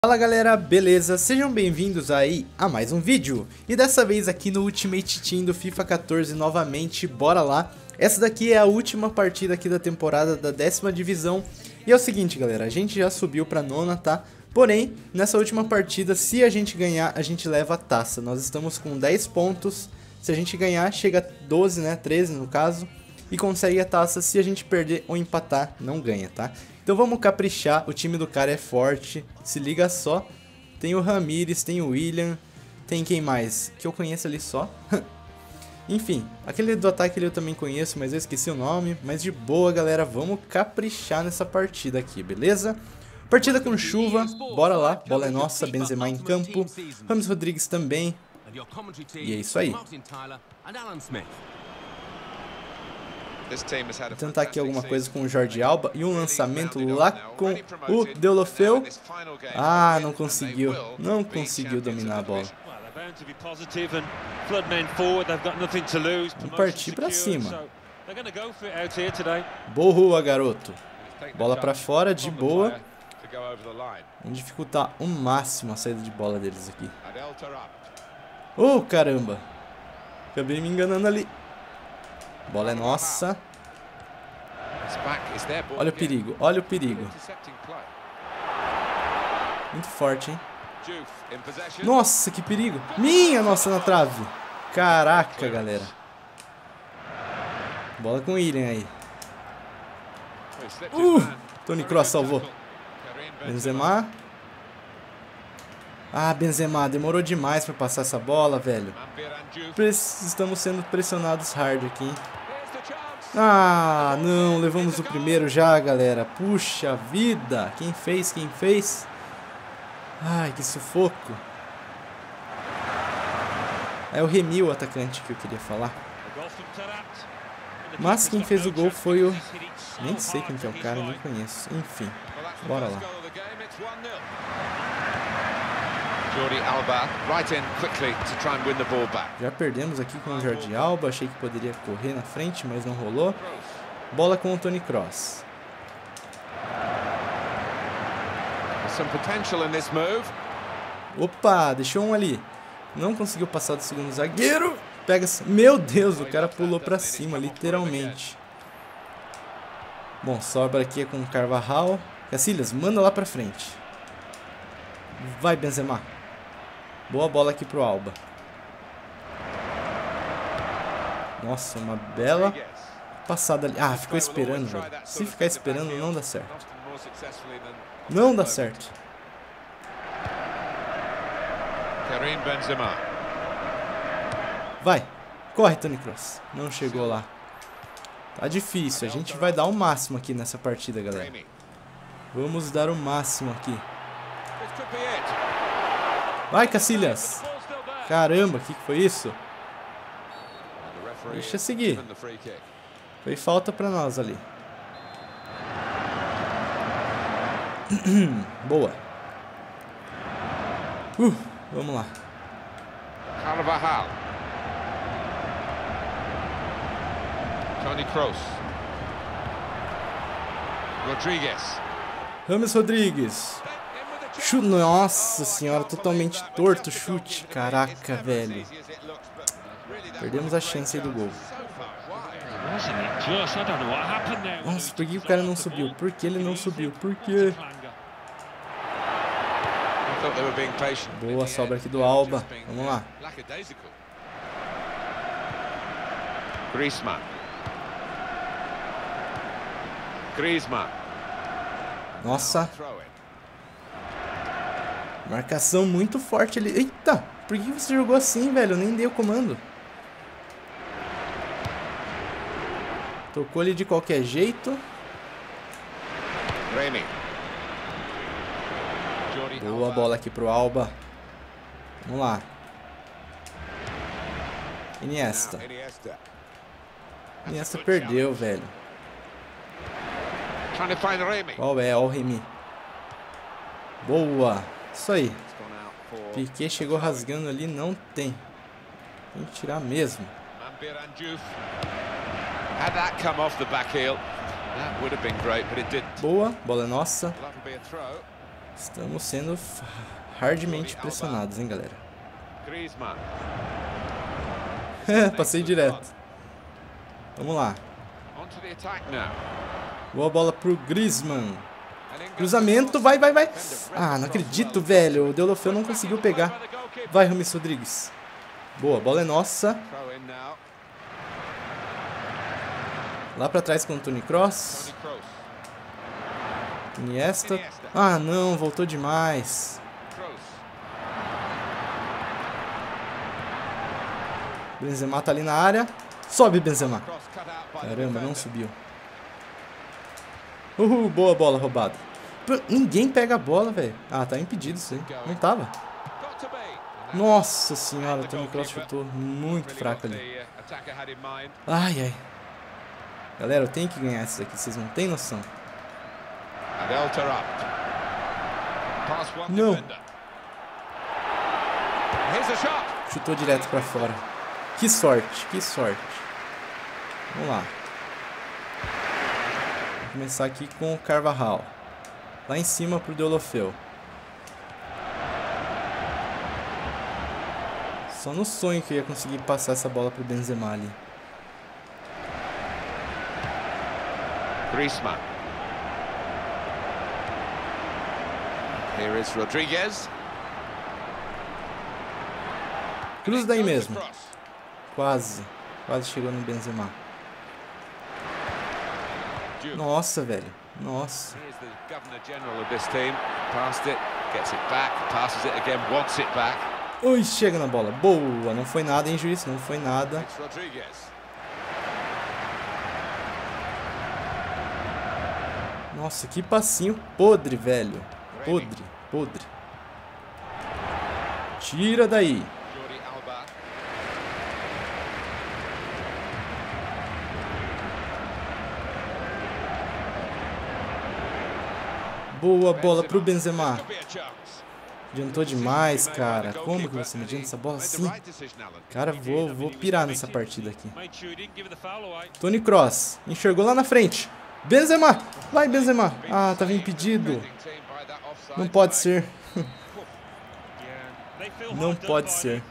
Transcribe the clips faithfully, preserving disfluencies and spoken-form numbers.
Fala galera, beleza? Sejam bem-vindos aí a mais um vídeo. E dessa vez aqui no Ultimate Team do FIFA quatorze novamente, bora lá. Essa daqui é a última partida aqui da temporada da décima divisão. E é o seguinte galera, a gente já subiu pra nona, tá? Porém, nessa última partida, se a gente ganhar, a gente leva a taça. Nós estamos com dez pontos, se a gente ganhar, chega a doze, né? treze no caso. E consegue a taça. Se a gente perder ou empatar, não ganha, tá? Então vamos caprichar, o time do cara é forte, se liga só. Tem o Ramires, tem o William, tem quem mais? Que eu conheço ali só. Enfim, aquele do ataque eu também conheço, mas eu esqueci o nome. Mas de boa galera, vamos caprichar nessa partida aqui, beleza? Partida com chuva, bora lá, bola é nossa, Benzema em campo, James Rodrigues também. E é isso aí. Vou tentar aqui alguma coisa com o Jordi Alba e um lançamento lá com o Deulofeu. Ah, não conseguiu. Não conseguiu dominar a bola. Vamos partir pra cima. Boa, garoto. Bola pra fora, de boa. Vamos dificultar o máximo a saída de bola deles aqui. Oh, caramba. Acabei me enganando ali. Bola é nossa. Olha o perigo, olha o perigo. Muito forte, hein? Nossa, que perigo. Minha nossa na trave. Caraca, galera. Bola com o William aí. Uh, Toni Kroos salvou. Benzema. Ah, Benzema, demorou demais pra passar essa bola, velho. Estamos sendo pressionados hard aqui, hein? Ah, não, levamos o primeiro já, galera. Puxa vida, quem fez, quem fez? Ai, que sufoco. É o Remy, o atacante que eu queria falar. Mas quem fez o gol foi o... Nem sei quem que é o cara, nem conheço. Enfim, bora lá. Jordi Alba, right in quickly to try and win the ball back. Já perdemos aqui com o Jordi Alba, achei que poderia correr na frente, mas não rolou. Bola com o Toni Kroos. Some potential in this move. Opa, deixou um ali. Não conseguiu passar do segundo zagueiro. Pega, meu Deus, o cara pulou pra cima, literalmente. Bom, sobra aqui é com o Carvajal. Cacilhas, manda lá pra frente. Vai, Benzema. Boa bola aqui pro Alba. Nossa, uma bela passada ali. Ah, ficou esperando, velho. Se ficar esperando, não dá certo. Não dá certo. Karim Benzema. Vai. Corre, Toni Kroos. Não chegou lá. Tá difícil. A gente vai dar o máximo aqui nessa partida, galera. Vamos dar o máximo aqui. Vai, Cacilhas. Caramba, o que, que foi isso? Deixa seguir. Foi falta pra nós ali. Boa. Uh, vamos lá. Carvajal. Toni Kroos. Rodrigues. James Rodrigues. Chute, nossa senhora, totalmente torto o chute. Caraca, velho. Perdemos a chance aí do gol. Nossa, por que o cara não subiu? Por que ele não subiu? Por quê? Boa sobra aqui do Alba. Vamos lá. Griezmann. Griezmann. Nossa. Marcação muito forte ali. Eita, por que você jogou assim, velho? Eu nem dei o comando. Tocou ele de qualquer jeito. Boa bola aqui pro Alba. Vamos lá. Iniesta. Iniesta perdeu, velho. Qual é? Ó o Remy. Boa. Isso aí. Piquet chegou rasgando ali, não tem. Tem que tirar mesmo. Boa, bola é nossa. Estamos sendo hardmente pressionados, hein, galera. Passei direto. Vamos lá. Boa bola pro Griezmann. Cruzamento, vai, vai, vai. Ah, não acredito, velho. O Deulofeu não conseguiu pegar. Vai, Rames Rodrigues. Boa, a bola é nossa. Lá pra trás com o Toni Kroos. Iniesta. Ah, não, voltou demais. Benzema tá ali na área. Sobe, Benzema. Caramba, não subiu. Uhul, boa bola roubada. Ninguém pega a bola, velho. Ah, tá impedido isso aí. Não tava. Nossa senhora, o Toni Kroos chutou muito fraco ali. Ai, ai. Galera, eu tenho que ganhar isso daqui. Vocês não têm noção. Não. Chutou direto pra fora. Que sorte, que sorte. Vamos lá. Vou começar aqui com o Carvajal. Lá em cima pro Deulofeu. Só no sonho que eu ia conseguir passar essa bola pro Benzema ali. Griezmann. Here is Rodriguez. Cruz daí mesmo. Quase. Quase chegou no Benzema. Nossa, velho. Nossa. Ui, chega na bola. Boa. Não foi nada, hein, juiz? Não foi nada. Nossa, que passinho podre, velho. Podre, podre. Tira daí. Boa bola pro Benzema. Adiantou demais, cara. Como que você me adianta essa bola assim? Cara, vou, vou pirar nessa partida aqui. Toni Kroos. Enxergou lá na frente. Benzema. Vai, Benzema. Ah, tava impedido. Não pode ser. Não pode ser.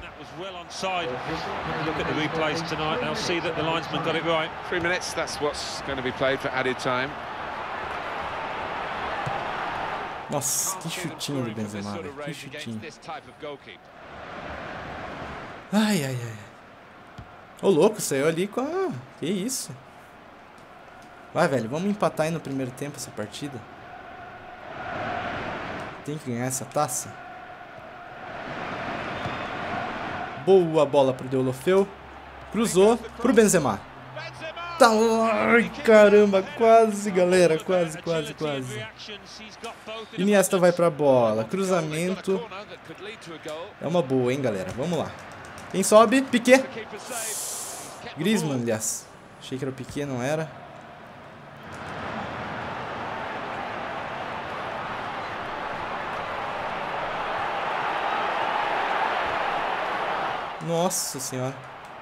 Nossa, que chutinho do Benzema, velho. Que chutinho. Ai, ai, ai. Ô, louco, saiu ali com a... Que isso? Vai, velho, vamos empatar aí no primeiro tempo essa partida. Tem que ganhar essa taça. Boa bola pro Deulofeu. Cruzou pro Benzema. Tá... Ai, caramba, quase, galera. Quase, quase, quase. Iniesta vai pra bola. Cruzamento. É uma boa, hein, galera. Vamos lá. Quem sobe? Piqué. Griezmann, aliás. Achei que era o Piqué, não era. Nossa senhora.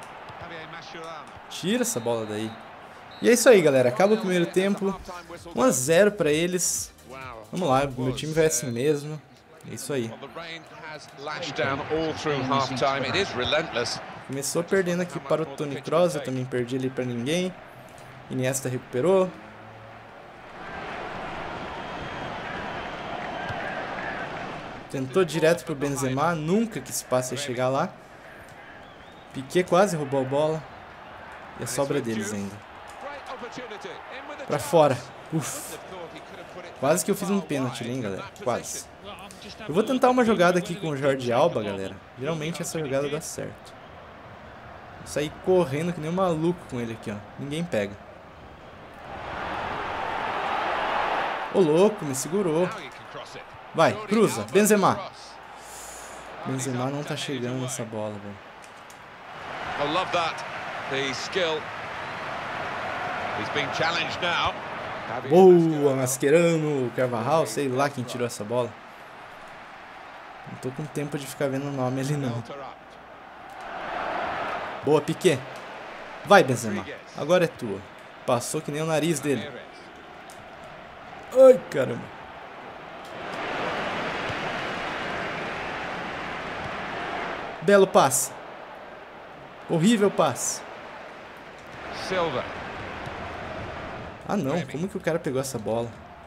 Tira essa bola daí. E é isso aí, galera. Acaba o primeiro tempo. um a zero pra eles. Vamos lá, meu time vai assim mesmo. É isso aí. Começou perdendo aqui para o Toni Kroos. Eu também perdi ali para ninguém. Iniesta recuperou. Tentou direto pro Benzema. Nunca que esse passe ia chegar lá. Piqué quase roubou a bola. E a sobra deles ainda. Pra fora. Uf. Quase que eu fiz um pênalti ali, hein, galera. Quase. Eu vou tentar uma jogada aqui com o Jordi Alba, galera. Geralmente essa jogada dá certo. Vou sair correndo que nem um maluco com ele aqui, ó. Ninguém pega. Ô, louco, me segurou. Vai, cruza. Benzema. Benzema não tá chegando nessa bola, velho. I love that. The skill. He's being challenged now. Boa, Mascherano, Carvajal, sei lá quem tirou essa bola. Não tô com tempo de ficar vendo o nome ali, não. Boa, Piqué. Vai, Benzema. Agora é tua. Passou que nem o nariz dele. Ai, caramba. Belo passe. Horrível passe. Silva. Ah não, como que o cara pegou essa bola?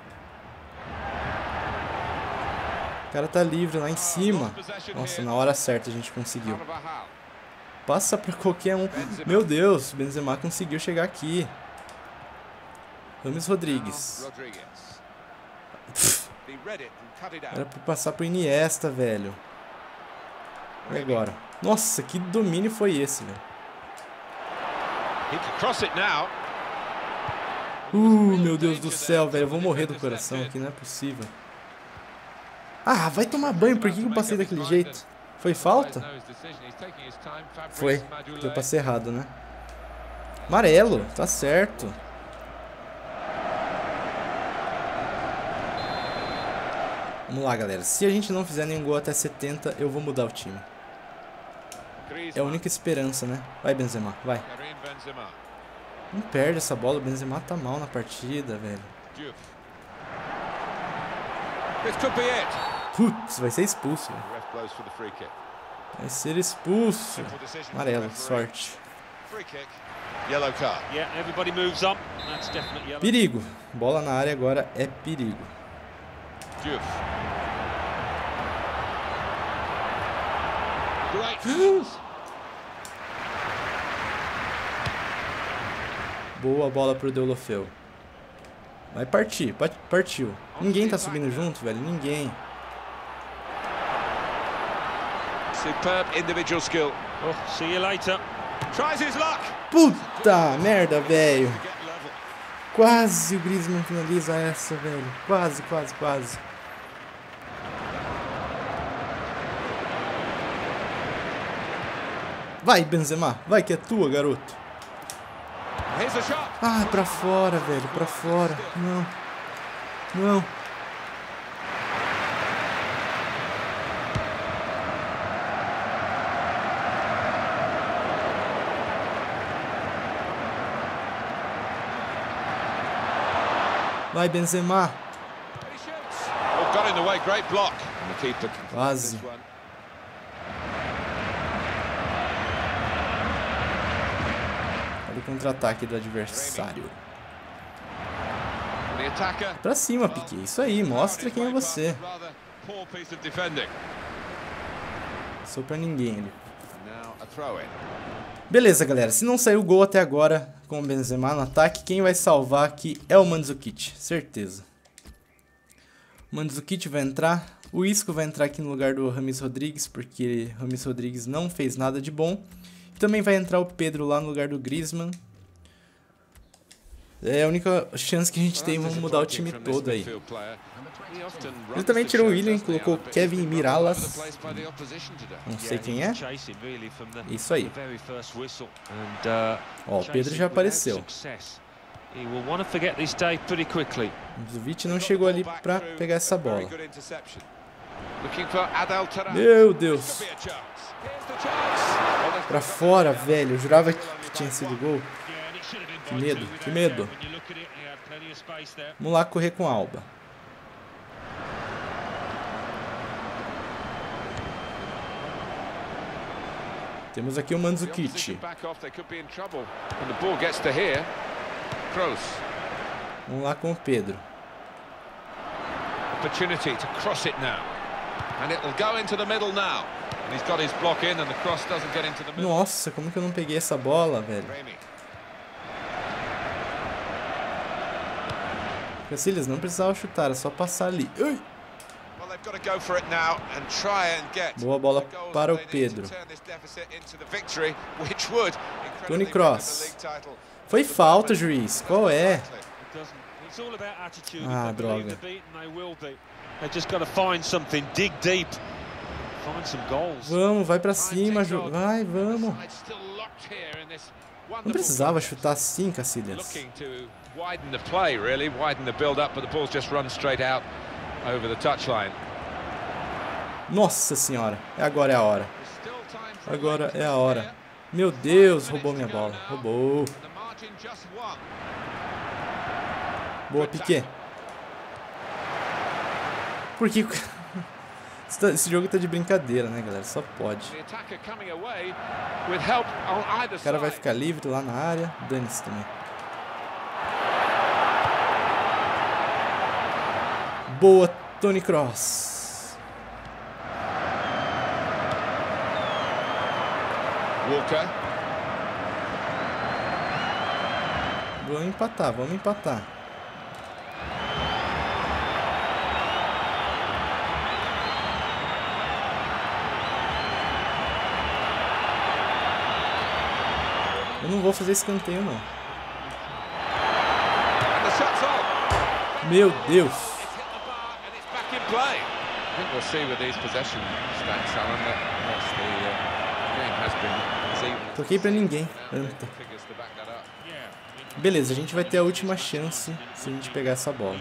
O cara tá livre lá em cima. Nossa, na hora certa a gente conseguiu. Passa pra qualquer um. Meu Deus, o Benzema conseguiu chegar aqui. Rames Rodrigues. Pff, era pra passar pro Iniesta, velho. E agora? Nossa, que domínio foi esse, velho? Uh, meu Deus do céu, velho. Eu vou morrer do coração aqui, não é possível. Ah, vai tomar banho. Por que eu passei daquele jeito? Foi falta? Foi. Eu passei errado, né? Amarelo, tá certo. Vamos lá, galera. Se a gente não fizer nenhum gol até setenta, eu vou mudar o time. É a única esperança, né? Vai, Benzema, vai. Não perde essa bola. O Benzema tá mal na partida, velho. Putz, vai ser expulso, velho. Vai ser expulso. Amarelo, sorte. Perigo. Bola na área agora é perigo. Boa bola pro Deulofeu. Vai partir, partiu. Ninguém tá subindo junto, velho. Ninguém. Superb individual skill. Oh, see you later. Tries his luck. Puta merda, velho. Quase o Griezmann finaliza essa, velho. Quase, quase, quase. Vai, Benzema. Vai que é tua, garoto. Ah, pra fora, velho. Pra fora. Não. Não. Vai, Benzema. Quase. Olha o contra-ataque do adversário. Pra cima, Piqué. Isso aí, mostra quem é você. Sou pra ninguém ali. Beleza, galera. Se não saiu gol até agora com o Benzema no ataque, quem vai salvar aqui é o Mandzukic. Certeza. O Mandzukic vai entrar. O Isco vai entrar aqui no lugar do Rames Rodrigues, porque Rames Rodrigues não fez nada de bom. Também vai entrar o Pedro lá no lugar do Griezmann. É a única chance que a gente tem, vamos mudar o time todo aí. Ele também tirou o William e colocou o Kevin Miralas. Não sei quem é. Isso aí. Ó, o Pedro já apareceu. O Zuvic não chegou ali pra pegar essa bola. Meu Deus. Pra fora, velho. Eu jurava que tinha sido gol. Que medo, que medo. Vamos lá correr com a Alba. Temos aqui o Mandzukic. Vamos lá com o Pedro. Nossa, como que eu não peguei essa bola, velho? Cacilhas, não precisava chutar, é só passar ali. Ui. Boa bola para o Pedro. Toni Kroos. Foi falta, juiz. Qual é? Ah, droga. Vamos, vai pra cima, Ju. Vai, vamos. Não precisava chutar assim, Cacilhas. Widen the play, really, widen the build-up, but the ball's just run straight out over the touchline. Nossa senhora, agora é a hora. Agora é a hora. Meu Deus, roubou minha bola. Roubou. Boa, Piqué. Por que... Esse jogo tá de brincadeira, né, galera? Só pode. O cara vai ficar livre lá na área. Dane-se também. Boa, Toni Kroos. Walker. Vamos empatar, vamos empatar. Eu não vou fazer escanteio, não. Meu Deus. Toquei pra ninguém. Anta. Beleza, a gente vai ter a última chance se a gente pegar essa bola.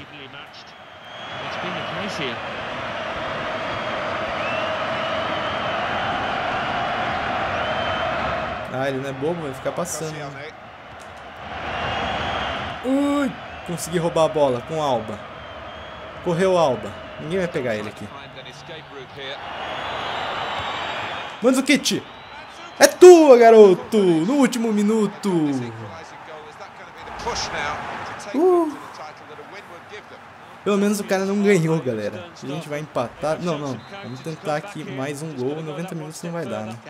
Ah, ele não é bobo, vai ficar passando. Ui, consegui roubar a bola com o Alba. Correu o Alba. Ninguém vai pegar ele aqui. Mandzukic! É tua, garoto! No último minuto! Uh. Pelo menos o cara não ganhou, galera. A gente vai empatar. Não, não. Vamos tentar aqui mais um gol. noventa minutos não vai dar, né?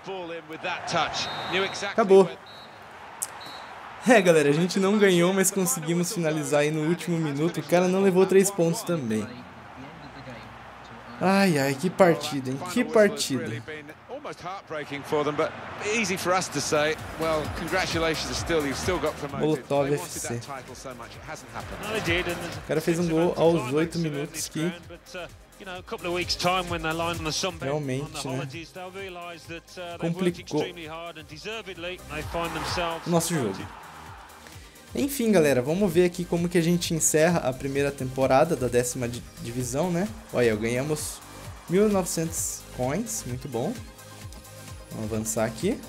Acabou. É, galera, a gente não ganhou, mas conseguimos finalizar aí no último minuto. O cara não levou três pontos também. Ai, ai, que partida, hein? Que partida. Molotov F C. O cara fez um gol aos oito minutos que realmente, né, complicou o nosso jogo. Enfim, galera, vamos ver aqui como que a gente encerra a primeira temporada da décima divisão, né? Olha, ganhamos mil e novecentos coins, muito bom. Vamos avançar aqui.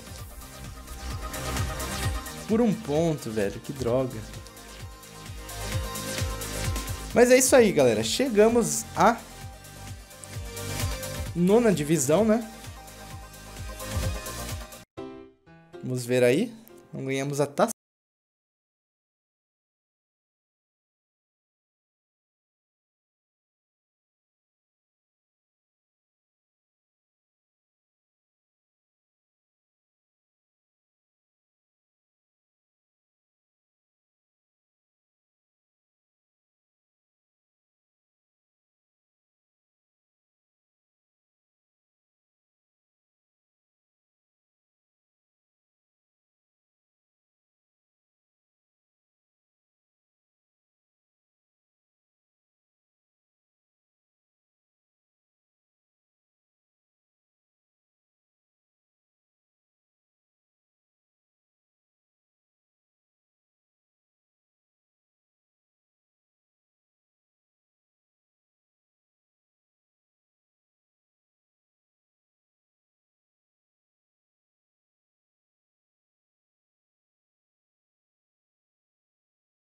Por um ponto, velho, que droga. Mas é isso aí, galera. Chegamos à nona divisão, né? Vamos ver aí. Não ganhamos a taça.